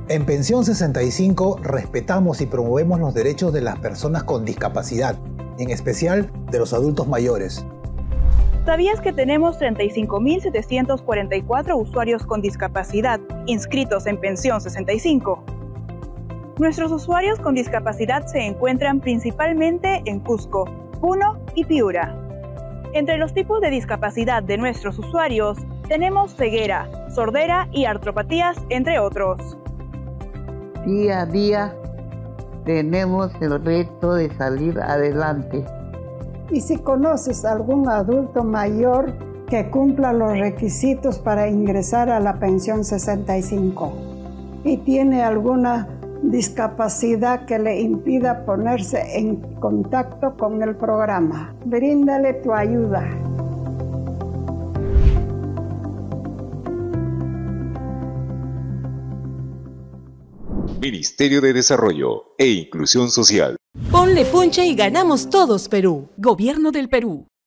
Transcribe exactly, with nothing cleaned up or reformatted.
En Pensión sesenta y cinco respetamos y promovemos los derechos de las personas con discapacidad, en especial de los adultos mayores. ¿Sabías que tenemos treinta y cinco mil setecientos cuarenta y cuatro usuarios con discapacidad inscritos en Pensión sesenta y cinco? Nuestros usuarios con discapacidad se encuentran principalmente en Cusco, Puno y Piura. Entre los tipos de discapacidad de nuestros usuarios tenemos ceguera, sordera y artropatías, entre otros. Día a día tenemos el reto de salir adelante. Y si conoces a algún adulto mayor que cumpla los requisitos para ingresar a la Pensión sesenta y cinco y tiene alguna discapacidad que le impida ponerse en contacto con el programa, bríndale tu ayuda. Ministerio de Desarrollo e Inclusión Social. Ponle punche y ganamos todos, Perú. Gobierno del Perú.